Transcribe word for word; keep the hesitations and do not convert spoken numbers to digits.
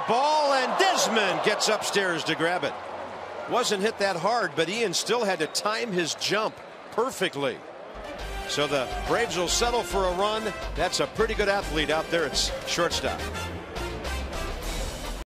that ball, and Desmond gets upstairs to grab it. Wasn't hit that hard, but Ian still had to time his jump perfectly. So the Braves will settle for a run. That's a pretty good athlete out there at shortstop.